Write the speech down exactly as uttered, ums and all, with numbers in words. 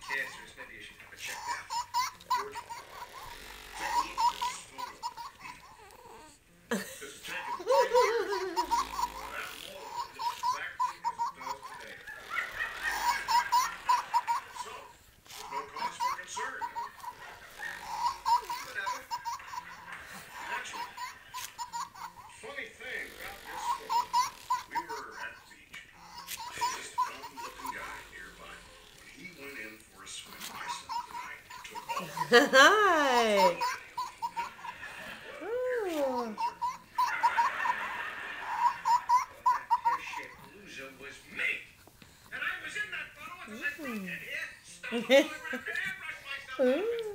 cancerous. Maybe you should have it checked out. George, take a look at this photo. This is taken ten years ago. That mold looks exactly as it does today. So, there's no cause for concern. Whatever. Actually, funny thing about this photo, we were at the beach. There's this dumb-looking guy nearby. When he went in for a swim, my son and I took all the Hi. Ooh. Pear-shaped loser was me. And I was in that photo with the head here. Stumbled over a airbrush myself. Ooh.